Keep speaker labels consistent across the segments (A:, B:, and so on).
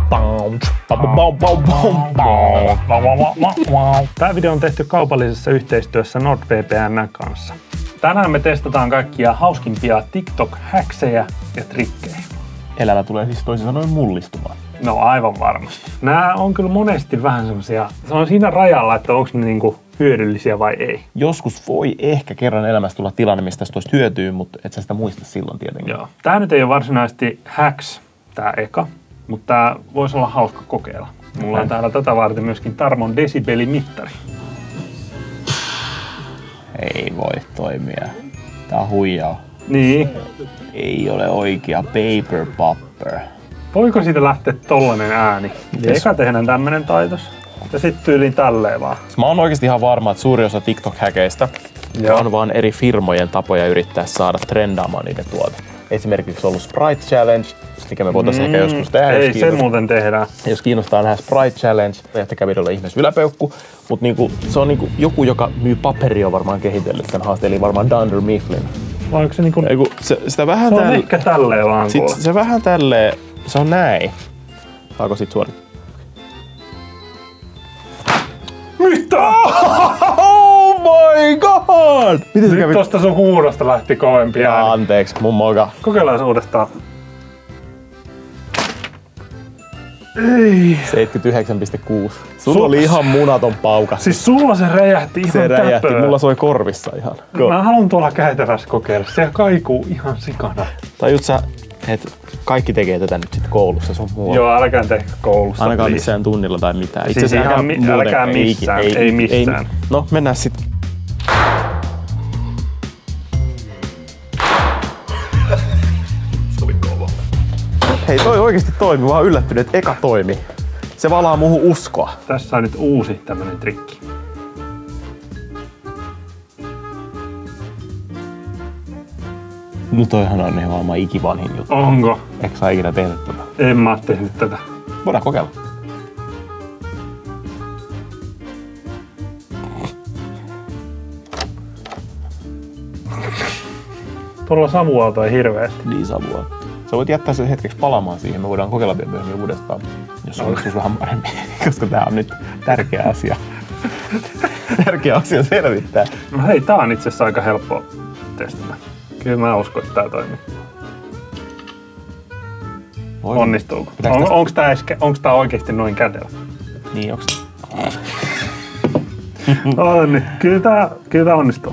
A: Tämä video on tehty kaupallisessa yhteistyössä NordVPN:n kanssa. Tänään me testataan kaikkia hauskimpia TikTok-häksejä ja trikkejä.
B: Elämä tulee siis toisin sanoen mullistumaan.
A: No aivan varmasti. Nämä on kyllä monesti vähän semmosia, se on siinä rajalla, että onko ne niinku hyödyllisiä vai ei.
B: Joskus voi ehkä kerran elämässä tulla tilanne, mistä tästä olisi hyötyä, mutta et sä sitä muista silloin tietenkin.
A: Joo. Tää nyt ei ole varsinaisesti hacks, tää eka, mutta tää voisi olla hauska kokeilla. Mulla on täällä tätä varten myöskin Tarmon desibelimittari.
B: Ei voi toimia. Tää on huijaa.
A: Niin.
B: Ei ole oikea paper popper.
A: Voiko siitä lähteä tollanen ääni? Eka tehdään tämmönen taitos. Ja sit tyyliin tälleen vaan.
B: Mä oon oikeesti ihan varma, että suuri osa TikTok-häkeistä on vaan eri firmojen tapoja yrittää saada trendaamaan niiden tuote. Esimerkiksi ollut Sprite Challenge, mikä me voitaisiin ehkä joskus tehdä.
A: Ei, se muuten tehdään.
B: Jos kiinnostaa nähdä Sprite Challenge, jättäkää videolle ihmeessä yläpeukku. Mut niinku, se on niinku joku, joka myy paperia varmaan kehitellyt tämän haasteen, eli varmaan Dunder Mifflin.
A: Vai onko se niinku...
B: Sitä vähän
A: se on ehkä tälleen vaan kuule.
B: Se vähän tälleen, se on näin. Saako sit suorittaa?
A: Mitä?
B: Oh my god! Miten se kävi?
A: Tosta sun huudosta lähti kovempi ääni.
B: Anteeksi, mun moka.
A: Kokeillaan uudestaan. Ei.
B: 79,6. Sulla oli ihan munaton paukas.
A: Siis sulla se räjähti ihan
B: räjähti,
A: täpöä.
B: mulla soi korvissa ihan.
A: Mä haluan tuolla käytävässä kokeilla. Se kaikuu ihan sikana.
B: Tajut sä, että kaikki tekee tätä nyt sit koulussa, se on muualla.
A: Joo, älkää tehkö koulussa.
B: Ainakaan missään tunnilla tai mitään.
A: Siis älkää missään, ei missään.
B: No, mennään sit. Se oli kova. Hei, toi oikeesti toimi. Mä oon yllättynyt, että eka toimi. Se valaa muuhun uskoa.
A: Tässä on nyt uusi tämmönen trikki.
B: No toihan on ihan maailman ikivanhin juttu.
A: Onko?
B: Eikö sä ikinä tehnyt tätä?
A: En mä oo tehnyt tätä.
B: Voidaan kokeilla.
A: Tuolla savuaalto ei hirveästi.
B: Niin savua. Sä voit jättää sen hetkeksi palamaan siihen. Me voidaan kokeilla vielä myöhemmin uudestaan, jos onnistus vähän paremmin. Koska tää on nyt tärkeä asia. Tärkeä asia selvittää.
A: No hei, tää on itse asiassa aika helppo testata. Kyllä mä uskon, että tää toimii. Onnistuuko? Onks tää oikeesti noin kätevä?
B: Niin, onks?
A: On niin. Kyllä tää onnistuu.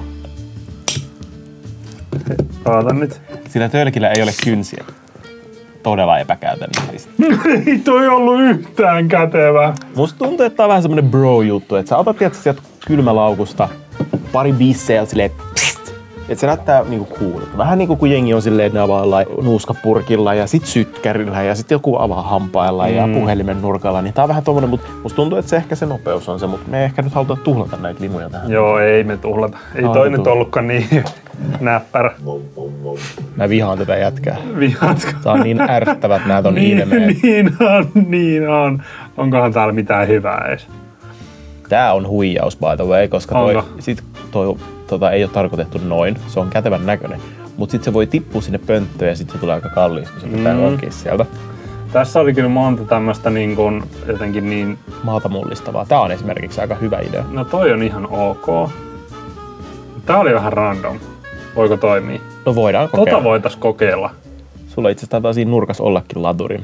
A: Oota nyt.
B: Sillä tölkillä ei ole kynsiä. Todella epäkäytännöllistä.
A: Ei toi ollut yhtään kätevää.
B: Musta tuntuu, että tää on vähän semmonen bro-juttu, että sä otat tietysti sieltä kylmälaukusta pari bissejä silleen pst, että se näyttää niinku coolilta. Vähän niinku kun jengi on silleen, että ne avaa nuuskapurkilla ja sit sytkärillä ja sit joku avaa hampailla ja puhelimen nurkalla, niin tää on vähän tommonen, mutta musta tuntuu, että se ehkä se nopeus on se, mutta me ei ehkä nyt haluta tuhlata näitä limuja tähän.
A: Joo, ei me tuhlata. Ei toi nyt ollutkaan niin näppärä.
B: Mä vihaan tätä jätkää.
A: Vihaatko?
B: Tää on niin ärsyttävät nää ton ilmeet.
A: Niin on. Onkohan täällä mitään hyvää edes?
B: Tää on huijaus by the way, koska toi ei ole tarkoitettu noin. Se on kätevän näköinen. Mut sit se voi tippua sinne pönttöön ja sit se tulee aika kalliiksi, kun se pitää kokea sieltä.
A: Tässä oli kyllä monta tämmöstä niin kuin jotenkin niin...
B: maata mullistavaa. Tää on esimerkiksi aika hyvä idea.
A: No toi on ihan ok. Tää oli vähän random. Voiko toimia?
B: No voidaan kokeilla.
A: Tota voitais kokeilla.
B: Sulla itse asiassa taitaa siinä nurkas ollakin laturi.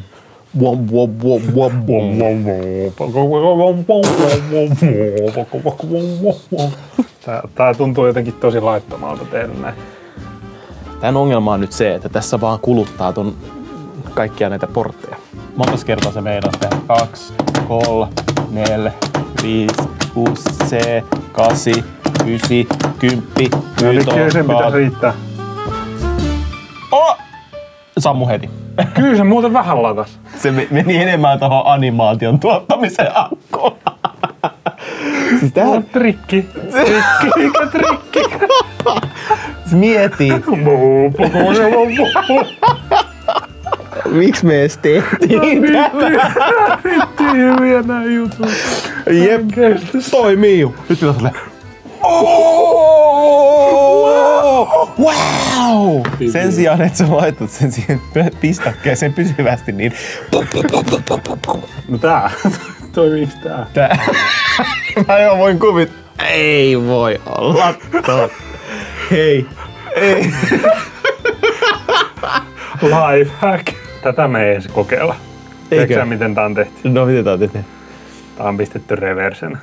A: Tää tuntuu jotenkin tosi laittomalta tehdä näin.
B: Tän ongelma on nyt se, että tässä vaan kuluttaa ton kaikkia näitä portteja. Montas kertaa se meinaa tehdä? 2, 3, 4, 5, 6, 7, 8, 9, 10,
A: No nyt kyllä sen pitäisi riittää.
B: Oh! Sammu heti.
A: Kyllä se muuten vähän latas.
B: Se meni enemmän tohon animaation tuottamiseen akkuun. Siis tää on
A: trikki. Mikä trikki?
B: Se mieti. Miksi me edes tehtiin tämä?
A: Riitti hyviä nää jutut.
B: Jep, toimii. Nyt pitäisi olla. Wow! Sen sijaan, että sä laitat sen siihen pistakkeeseen pysyvästi, niin...
A: No tää. Toimiiks tää?
B: Mä jo voin kuvittaa. Ei voi olla Hei. Ei.
A: Lifehack. Tätä me ei edes kokeilla. Tiedätkö miten tää on tehty?
B: No miten tää on tehty?
A: Tää on pistetty reversen.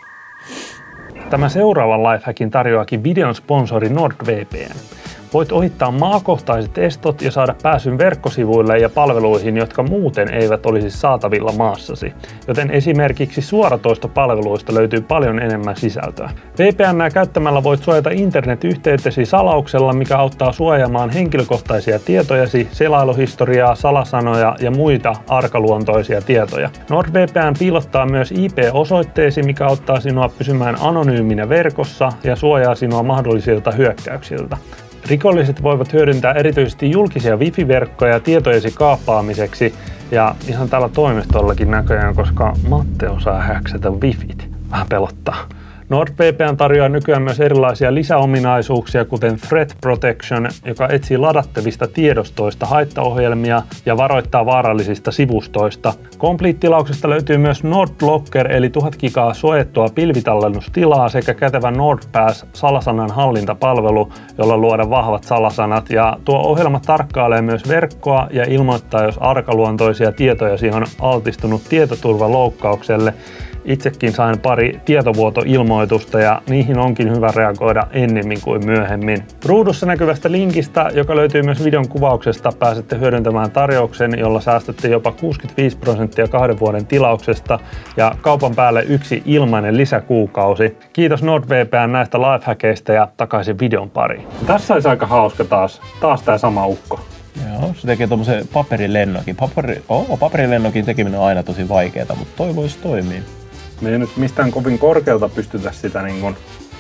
A: Tämä seuraavan lifehackin tarjoakin videon sponsori NordVPN. Voit ohittaa maakohtaiset estot ja saada pääsyn verkkosivuille ja palveluihin, jotka muuten eivät olisi saatavilla maassasi. Joten esimerkiksi suoratoistopalveluista löytyy paljon enemmän sisältöä. VPN:ää käyttämällä voit suojata internetyhteytesi salauksella, mikä auttaa suojaamaan henkilökohtaisia tietojasi, selailuhistoriaa, salasanoja ja muita arkaluontoisia tietoja. NordVPN piilottaa myös IP-osoitteesi, mikä auttaa sinua pysymään anonyyminä verkossa ja suojaa sinua mahdollisilta hyökkäyksiltä. Rikolliset voivat hyödyntää erityisesti julkisia wifi-verkkoja tietojesi kaappaamiseksi ja ihan täällä toimistollakin näköjään, koska Matte osaa häksätä wifit. Vähän pelottaa. NordVPN tarjoaa nykyään myös erilaisia lisäominaisuuksia, kuten Threat Protection, joka etsii ladattavista tiedostoista haittaohjelmia ja varoittaa vaarallisista sivustoista. Complete-tilauksesta löytyy myös NordLocker, eli 1000 gigaa suojattua pilvitallennustilaa sekä kätevä NordPass salasanan hallintapalvelu, jolla luoda vahvat salasanat. Ja tuo ohjelma tarkkailee myös verkkoa ja ilmoittaa, jos arkaluontoisia tietojasi on altistunut tietoturvaloukkaukselle. Itsekin sain pari tietovuotoilmoitusta ja niihin onkin hyvä reagoida ennemmin kuin myöhemmin. Ruudussa näkyvästä linkistä, joka löytyy myös videon kuvauksesta, pääsette hyödyntämään tarjouksen, jolla säästätte jopa 65% 2 vuoden tilauksesta ja kaupan päälle 1 ilmainen lisäkuukausi. Kiitos NordVPN näistä lifehackeista ja takaisin videon pariin. Tässä olisi aika hauska taas tää sama ukko.
B: Joo, se tekee tommosen paperilennokin. Paperilennokin tekeminen on aina tosi vaikeeta, mutta toi voisi toimia.
A: Me ei nyt mistään kovin korkealta pystytä sitä niin kuin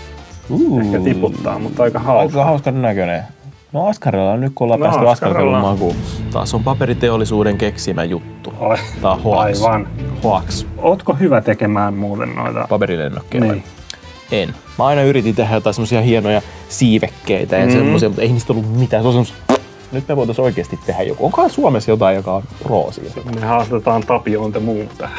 A: ehkä tiputtaa, mutta aika hauska.
B: Aika hauskan näköinen. No askarella on nyt, kun ollaan päästy askarelun makuun. Taas on paperiteollisuuden keksimä juttu. Tää on hoax.
A: Aivan.
B: Hoax.
A: Ootko hyvä tekemään muuten noita
B: paperilennokkeja?
A: Niin.
B: En. Mä aina yritin tehdä jotain semmosia hienoja siivekkeitä ja semmosia, mutta ei niistä ollut mitään. Se on semmoista... Nyt me voitais oikeesti tehdä joku. Onkohan Suomessa jotain, joka on pro siitä?
A: Me haastetaan Tapioon te muut tähän.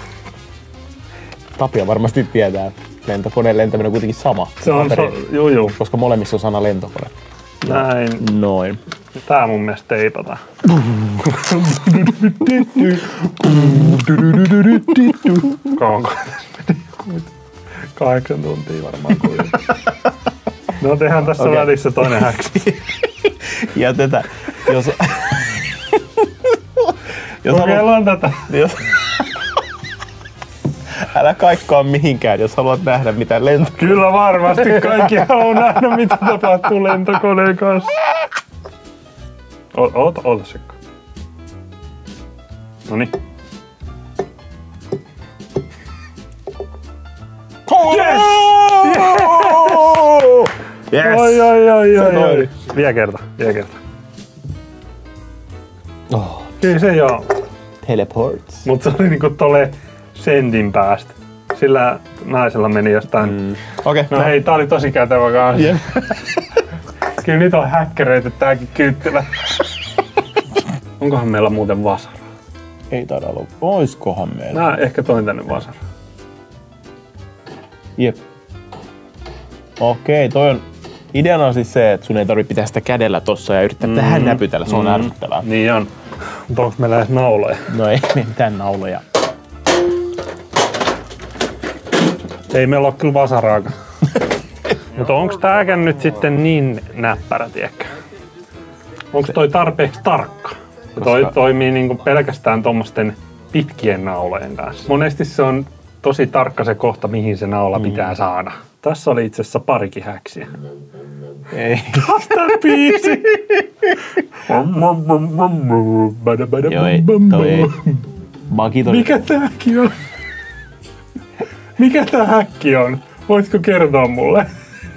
B: Tapio varmasti tietää. Lentokoneen lentäminen on kuitenkin sama.
A: Se on juu.
B: Koska molemmissa on sana lentokone.
A: Näin.
B: Noin.
A: Tää mun mielestä teipataan. 8 tuntia varmaan kuitenkin. No tehdään tässä välissä toinen häksi.
B: Jätetään.
A: Kokeillaan tätä.
B: Älä kaikkoa mihinkään, jos haluat nähdä mitä lentokone.
A: Kyllä varmasti kaikki haluaa nähdä mitä tapahtuu lentokoneen kanssa. Oota sekka. Noniin.
B: Yes! Yes!
A: Oi. Vielä kerta.
B: Oh.
A: Kyllä se joo.
B: Teleports.
A: Mut se oli niinku tolle sentin päästä. Sillä naisella meni jostain.
B: Okei.
A: No hei, tää oli tosi kätevä kanssa. Yeah. Kyllä niitä on häkkäreitä tääkin kyttylä. Onkohan meillä muuten vasara?
B: Ei taida olla. Oiskohan meillä?
A: Mä ehkä toin tänne vasara.
B: Jep. Okei, toi on... Ideana on siis se, että sun ei tarvitse pitää sitä kädellä tossa ja yrittää tähän näpytellä. Se on ärsyttävää.
A: Niin on. Mutta onks meillä edes nauloja?
B: No ei mitään nauloja.
A: Ei meillä oo kyllä vasaraakaan. Mutta onks tääkään nyt sitten niin näppärä, tiedäkö? Onks toi tarpeeksi tarkka? Toi toimii niinku pelkästään tommosten pitkien naulojen kanssa. Monesti se on tosi tarkka se kohta, mihin se naula pitää saada. Tässä oli itse asiassa parikin häksiä.
B: Ei.
A: Taas tää biisi!
B: Joo ei, toi ei. Mä oon kiitollinen.
A: Mikä tää häkki on? Voitko kertoa mulle?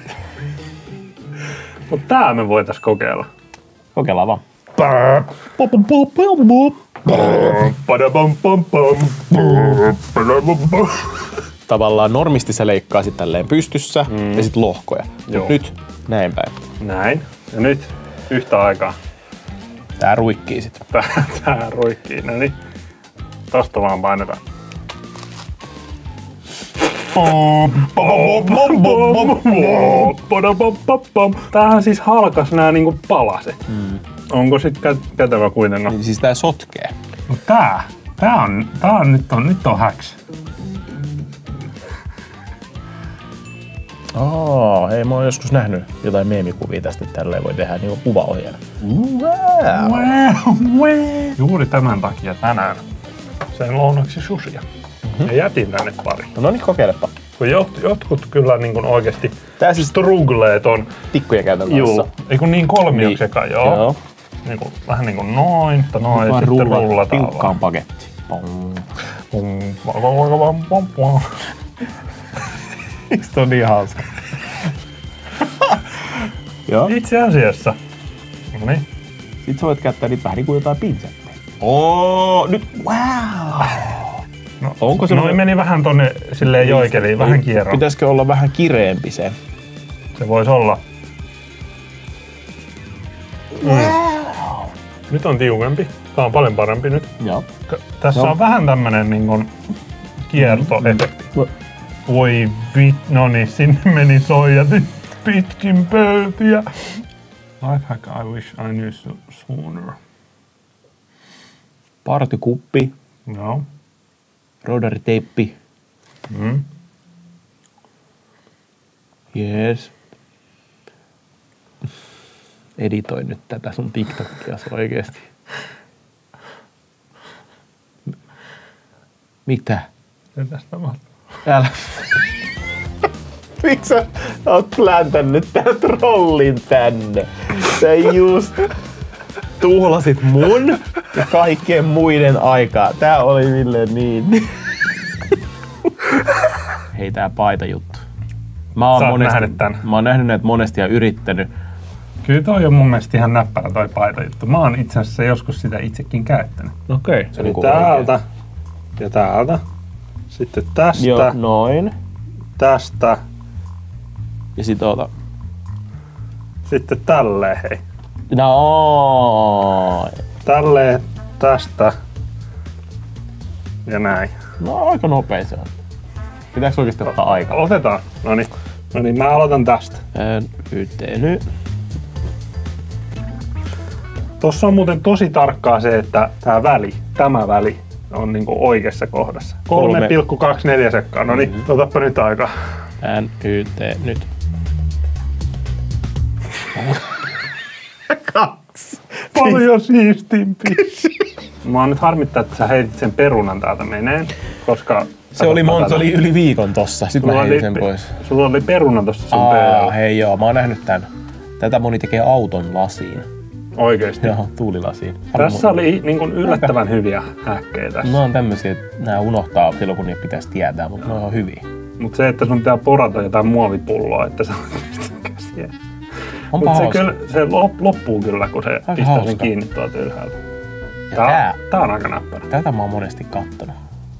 A: Mut tää me voitais kokeilla.
B: Kokeillaan vaan. Tavallaan normisti sä leikkaisit tälleen pystyssä ja sit lohkoja. Nyt näin päin.
A: Näin. Ja nyt yhtä aikaa.
B: Tää ruikkii sit.
A: Tää ruikkii. No niin. Tosta vaan painetaan. Tämähän siis halkas nää niinku palaset. Onko sit kätevä kuitenkaan?
B: Niin siis tää sotkee.
A: Mut nyt on häks.
B: Hei, mä oon joskus nähnyt jotain meemikuvia tästä, että tälleen voi tehdä niinku kuvaohjelma.
A: Juuri tämän takia tänään sen lounaksi susia. Ja jätin tänne pari.
B: No niin, kokeilepa.
A: Kun jotkut kyllä niin oikeesti
B: Tää siis
A: strugglee ton
B: tikkuja käytän kanssa.
A: Juu, ei kun niin kolmioksikaan, joo. Niin kuin, vähän niinku noin, ja sitten rullataan
B: tiukkaan paketti. Eikö toi niin hauska? Joo.
A: Itse asiassa. Noniin.
B: Sit sä voit käyttää niitä vähän niinku jotain pinsetteä. Nyt, wow!
A: No, onko se meni vähän tonne silleen joikeliin, vähän kierroon.
B: Pitäisikö olla vähän kireempi se?
A: Se voisi olla. Nyt on tiukempi. Tää on paljon parempi nyt.
B: Joo.
A: Tässä on vähän tämmönen niinku kiertoefekti. Voi no niin, sinne meni soijat pitkin pöytiä. Lifehack I wish I knew sooner.
B: Partykuppi.
A: Joo.
B: Rodariteippi. Jees. Editoin nyt tätä sun TikTokia oikeesti. Mitä?
A: Mitäs tapahtuu?
B: Älä. Miksi sä oot pläntänyt tän trollin tänne? Sä just tuhlasit mun ja kaikkien muiden aikaa. Tää oli silleen niin. Hei, tää paitajuttu. Mä oon nähnyt näitä monesti ja yrittänyt.
A: Kyllä toi on mun mielestä ihan näppärä toi paitajuttu. Mä oon itse asiassa joskus sitä itsekin käyttänyt.
B: Okei.
A: Eli täältä ja täältä. Sitten tästä.
B: Joo, noin.
A: Tästä.
B: Ja sit
A: Sitten tälleen, hei.
B: No.
A: Tälleen, tästä. Ja näin.
B: No aika nopea se on. Pitääkö oikeesti ottaa aikaa?
A: Otetaan. Noniin, mä aloitan tästä.
B: Nyt.
A: Tossa on muuten tosi tarkkaa se, että tämä väli on niinku oikeassa kohdassa. 3,24 sekkaa. Noniin, otappa nyt aikaa.
B: Nyt.
A: 2. Paljon siistimpi. Mä oon nyt harmittaa, että sä heitit sen perunan täältä meneen, koska...
B: Se oli yli viikon tossa, sit mä heitin sen pois.
A: Sulla oli peruna tossa sun pöydällä.
B: Hei joo, mä oon nähnyt tän. Tätä moni tekee auton lasiin.
A: Oikeesti?
B: Joo, tuulilasiin.
A: Tässä oli niin kuin yllättävän hyviä häkkejä tässä.
B: No on tämmösiä, että nää unohtaa silloin kun niitä pitäisi tietää, mutta ne on ihan hyviä.
A: Mut se, että sun pitää porata jotain muovipulloa, että sä pistät käsiä.
B: Onpa
A: mut se loppuu kyllä, kun se pistää sen kiinni tuolta ylhäältä. Tää on aika näppärä.
B: Tätä mä oon monesti kattonut.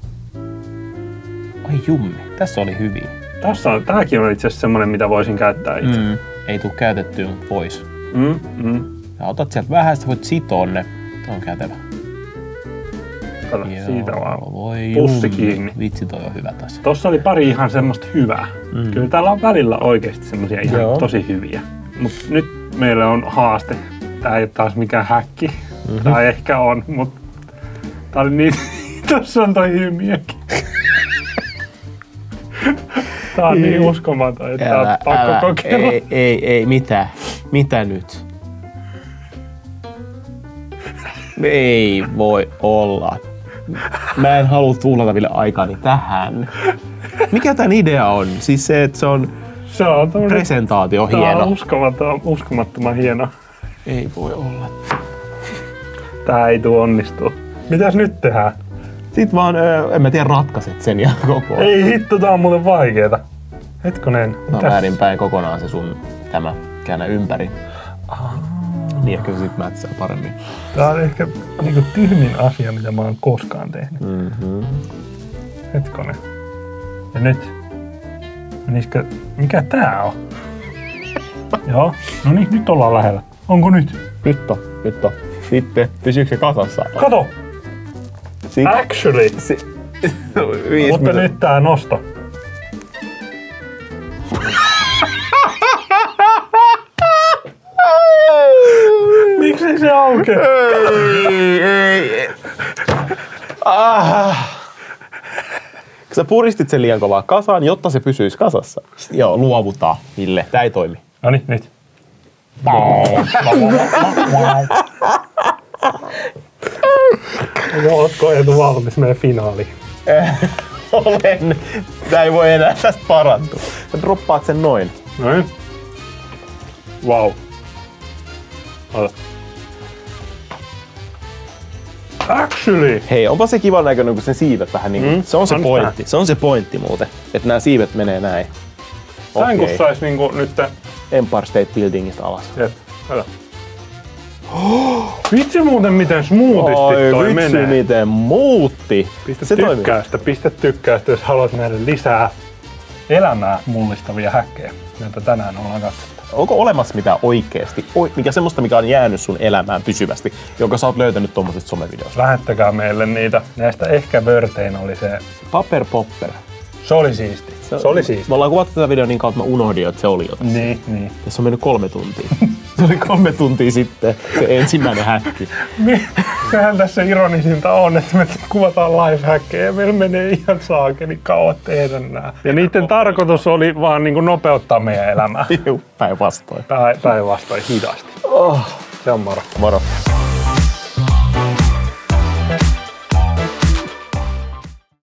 B: Ai jummi, tässä oli hyviä.
A: Tääkin on itse asiassa semmonen, mitä voisin käyttää itse.
B: Ei tuu käytettyä, mutta vois. Ja otat sieltä vähän, sä voit sitoa ne. Tuo on kätevä.
A: Kato, siitä vaan
B: voi
A: pussi kiinni.
B: Vitsi, toi on hyvä taas.
A: Tossa oli pari ihan semmoista hyvää. Kyllä täällä on välillä oikeesti semmosia ihan tosi hyviä. Mut nyt meillä on haaste. Tää ei oo taas mikään häkki. Tai ehkä on, mut tää oli niin... Tossa on toi hymiäkin. Tää on niin uskomaton, että tää on pakko kokeilla.
B: Ei, mitä nyt? Ei voi olla. Mä en halua tuhlata vielä aikaani tähän. Mikä tän idea on? Siis se, että se on presentaatio hieno.
A: Tää on uskomattoman hieno.
B: Ei voi olla.
A: Tää ei tuu onnistua. Mitäs nyt tehdään?
B: Sit vaan, en mä tiedä, ratkaiset sen ja koko.
A: Ei hitto, tää on muuten vaikeeta. Hetkonen.
B: No väärinpäin kokonaan se sun tämä. Käännä ympäri. Niin ehkä se sit mätsää paremmin.
A: Tää on ehkä niinku tyhmin asia, mitä mä oon koskaan tehnyt. Hetkonen. Ja nyt. Meniskö... Mikä tää on? Joo. No niin, nyt ollaan lähellä. Onko nyt?
B: Nyt on. Sitten, pysyykö se kasassa?
A: Kato! Actually!
B: 5
A: Mutta nyt tää nosto. Miksi se aukee?
B: Ei. Sä puristit sen liian kovaa kasaan, jotta se pysyisi kasassa. Joo, luovutaan, Ville. Tää ei toimi.
A: Noniin, nyt. Ootko Eetu valmis meidän finaaliin?
B: Olen. Tää ei voi enää tästä parantua. Sä droppaat sen noin.
A: Noin. Wow. Ota. Actually!
B: Hei, onpa se kivan näköinen, kun sen siivet vähän niinku... Se on se pointti. Se on se pointti muuten. Että nämä siivet menee näin.
A: Näin kun sais niinku nyt...
B: Empire State Buildingista alas.
A: Jep. Ota. Vitsi muuten miten smoothisti toi menee.
B: Vitsi miten muutti.
A: Pistä tykkäystä, jos haluat nähdä lisää elämää mullistavia häkkejä, joita tänään ollaan katsottu.
B: Onko olemassa mitään oikeesti, mikä semmoista, mikä on jäänyt sun elämään pysyvästi, jonka sä oot löytänyt tommosesta somevideosta?
A: Lähettäkää meille niitä. Näistä ehkä vörtein oli se...
B: Paper Popper.
A: Se oli siisti. Se oli siisti.
B: Me ollaan kuvattu tätä videota niin kautta, mä unohdin, että se oli jo tässä.
A: Niin.
B: Tässä on mennyt 3 tuntia. Se oli 3 tuntia sitten se ensimmäinen häkki.
A: Sehän tässä ironisinta on, että me kuvataan lifehackeja ja meillä menee ihan saakeli kauan tehdä nää. Ja niiden tarkoitus oli vaan niinku nopeuttaa meidän elämää.
B: Päinvastoin.
A: Päinvastoin hidasti. Se on moro.
B: Moro.